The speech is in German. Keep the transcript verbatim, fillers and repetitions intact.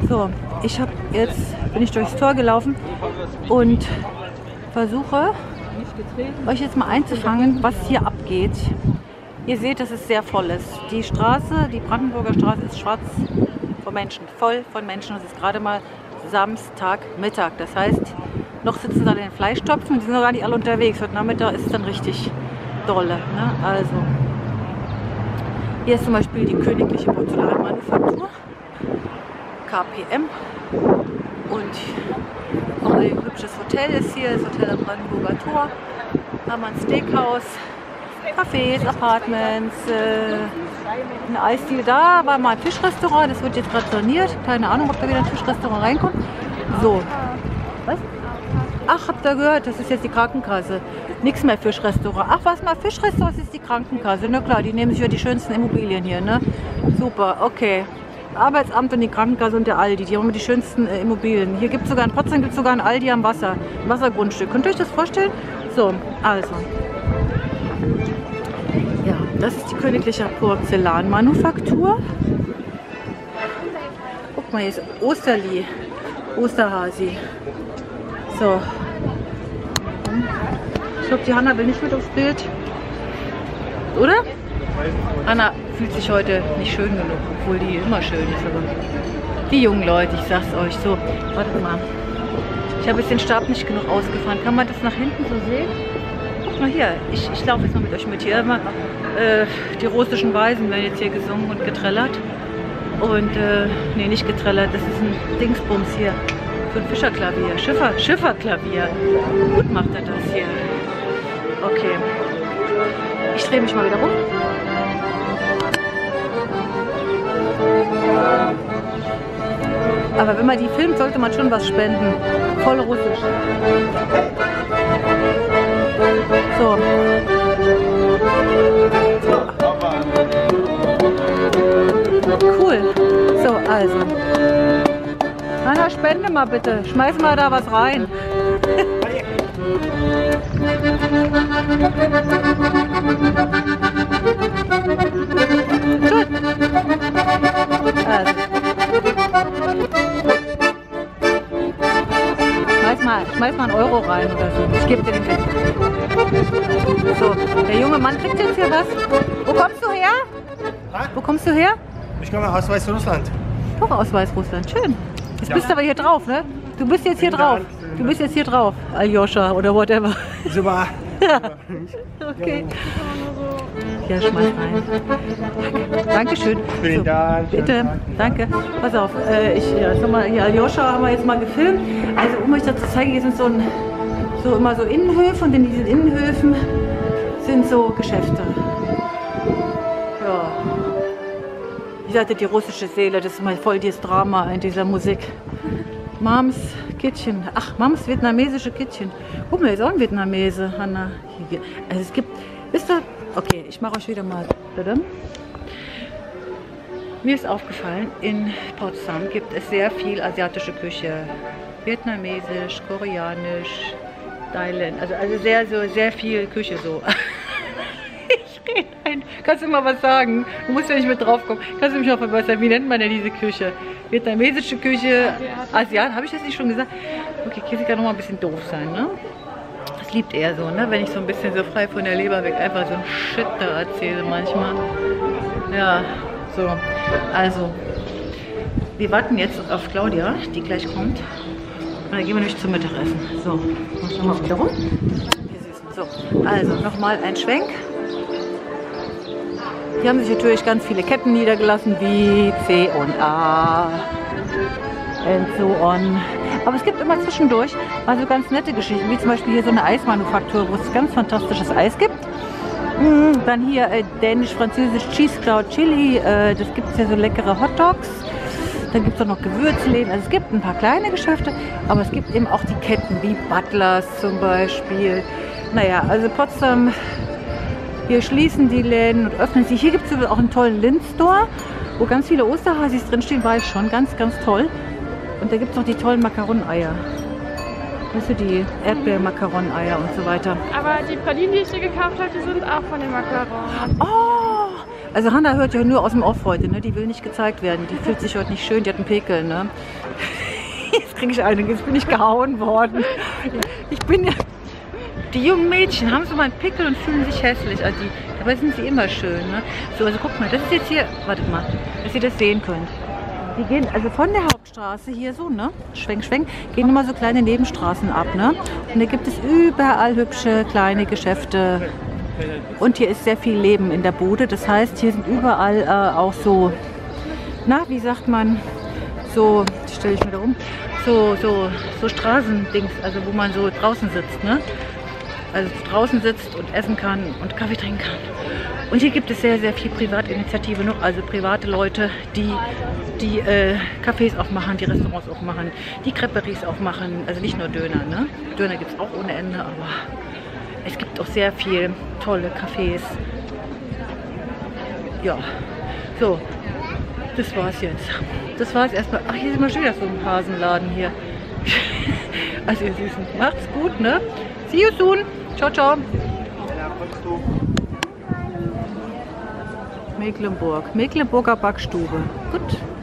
So, ich habe jetzt, bin ich durchs Tor gelaufen und versuche euch jetzt mal einzufangen, was hier abgeht. Ihr seht, dass es sehr voll ist. Die Straße, die Brandenburger Straße ist schwarz von Menschen, voll von Menschen. Es ist gerade mal Samstagmittag. Das heißt, noch sitzen da in den Fleischtöpfen, die sind noch gar nicht alle unterwegs. Heute Nachmittag ist es dann richtig dolle. Ne? Also, hier ist zum Beispiel die Königliche Porzellanmanufaktur, K P M, und auch ein hübsches Hotel ist hier, das Hotel am Brandenburger Tor. Da haben wir ein Steakhouse, Cafés, Apartments, äh, ein Eisdiele. Da war mal ein Fischrestaurant, das wird jetzt gerade saniert. Keine Ahnung, ob da wieder ein Fischrestaurant reinkommt. So. Was? Ach, habt ihr gehört, das ist jetzt die Krankenkasse. Nichts mehr Fischrestaurant. Ach, was mal Fischrestaurant, das ist die Krankenkasse. Na klar, die nehmen sich ja die schönsten Immobilien hier, ne? Super, okay. Arbeitsamt und die Krankenkasse und der Aldi, die haben immer die schönsten äh, Immobilien. Hier gibt es sogar in Potsdam gibt es sogar ein Aldi am Wasser, ein Wassergrundstück. Könnt ihr euch das vorstellen? So, also. Ja, das ist die Königliche Porzellanmanufaktur. Guck mal, hier ist Osterli, Osterhasi. So. Ich glaube, die Hanna will nicht mit aufs Bild. Oder? Hanna fühlt sich heute nicht schön genug, obwohl die immer schön ist. Aber die jungen Leute, ich sag's euch so. Wartet mal. Ich habe jetzt den Stab nicht genug ausgefahren. Kann man das nach hinten so sehen? Guck mal hier. Ich, ich laufe jetzt mal mit euch mit. Hier immer äh, die russischen Weisen werden jetzt hier gesungen und getrellert. Und, äh, nee, nicht getrellert. Das ist ein Dingsbums hier. So ein Fischerklavier. Schiffer, Schifferklavier. Gut macht er das hier. Okay. Ich drehe mich mal wieder rum. Aber wenn man die filmt, sollte man schon was spenden. Voll russisch. So. Cool. So, also. Hanna, spende mal bitte. Schmeiß mal da was rein. Gut. Also. Schmeiß mal, schmeiß mal einen Euro rein oder so. Ich gebe dir den mit. So, der junge Mann kriegt jetzt hier was. Wo kommst du her? Ha? Wo kommst du her? Ich komme aus Weißrussland. Doch, aus Weißrussland. Schön. Jetzt ja. Bist du aber hier drauf, ne? Du bist jetzt hier drauf. Du bist jetzt hier drauf, Aljoscha oder whatever. Super. Okay. Ja, schmeiß rein. Danke. Dankeschön. Vielen so, Dank. Bitte. Danke. Pass auf. Äh, ich, ja, sag mal, hier Aljoscha haben wir jetzt mal gefilmt. Also um euch das zu zeigen, hier sind so, ein, so immer so Innenhöfe und in diesen Innenhöfen sind so Geschäfte. Ja. Ich sagte, die russische Seele, das ist mal voll das Drama in dieser Musik. Mams Kittchen. Ach, Mams vietnamesische Kittchen. Guck mal, ist auch ein Vietnamese, Hanna. Also es gibt, wisst ihr, okay, ich mache euch wieder mal. Mir ist aufgefallen, in Potsdam gibt es sehr viel asiatische Küche. Vietnamesisch, koreanisch, Thailand, also, also sehr, so, sehr viel Küche so. Ich rede ein. Kannst du mal was sagen? Du musst ja nicht mit drauf kommen. Kannst du mich noch verbessern? Wie nennt man denn diese Küche? Vietnamesische Küche, Asiat, habe ich das nicht schon gesagt? Okay, Käse kann noch mal ein bisschen doof sein, ne? Das liebt er so, ne? Wenn ich so ein bisschen so frei von der Leber weg einfach so ein Shit da erzähle manchmal. Ja, so. Also, wir warten jetzt auf Claudia, die gleich kommt. Und dann gehen wir nämlich zum Mittagessen. So, mach doch mal wieder rum. So, also nochmal ein Schwenk. Hier haben sich natürlich ganz viele Ketten niedergelassen, wie C und A and so on. Aber es gibt immer zwischendurch mal so ganz nette Geschichten, wie zum Beispiel hier so eine Eismanufaktur, wo es ganz fantastisches Eis gibt. Dann hier äh, dänisch-französisch Cheese Cloud Chili, äh, das gibt es ja so leckere Hotdogs. Dann gibt es auch noch Gewürzläden. Also es gibt ein paar kleine Geschäfte, aber es gibt eben auch die Ketten, wie Butlers zum Beispiel. Naja, also Potsdam, hier schließen die Läden und öffnen sie. Hier gibt es auch einen tollen Lindt-Store, wo ganz viele Osterhasis drinstehen, war ich schon. Ganz, ganz toll. Und da gibt es noch die tollen Makaroneier. Weißt du, die Erdbeer-Makaroneier und so weiter. Aber die Pralinen, die ich dir gekauft habe, die sind auch von den Makaronen. Oh, Also Hanna hört ja nur aus dem Off heute, ne? Die will nicht gezeigt werden. Die fühlt sich heute nicht schön, die hat einen Pickel, ne? Jetzt kriege ich einen, jetzt bin ich gehauen worden. Ich bin ja... Die jungen Mädchen haben so mal einen Pickel und fühlen sich hässlich. Also die, dabei sind sie immer schön, ne? So, also guck mal, das ist jetzt hier... Wartet mal, dass ihr das sehen könnt. Die gehen also von der Hauptstraße hier so, ne? Schwenk, schwenk, gehen immer so kleine Nebenstraßen ab, ne? Und da gibt es überall hübsche kleine Geschäfte. Und hier ist sehr viel Leben in der Bude. Das heißt, hier sind überall äh, auch so, na, wie sagt man, so, stelle ich mir da um, so, so, so Straßendings, also wo man so draußen sitzt, ne? Also draußen sitzt und essen kann und Kaffee trinken kann. Und hier gibt es sehr, sehr viel Privatinitiative noch, also private Leute, die die äh, Cafés aufmachen, die Restaurants aufmachen, die Creperies aufmachen, also nicht nur Döner, ne? Döner gibt es auch ohne Ende, aber es gibt auch sehr viel tolle Cafés. Ja, so, das war's jetzt. Das war's erstmal. Ach, hier sind wir schon wieder so ein Hasenladen hier. Also ihr Süßen, macht's gut, ne? See you soon. Ciao, ciao. Mecklenburg, Mecklenburger Backstube. Gut.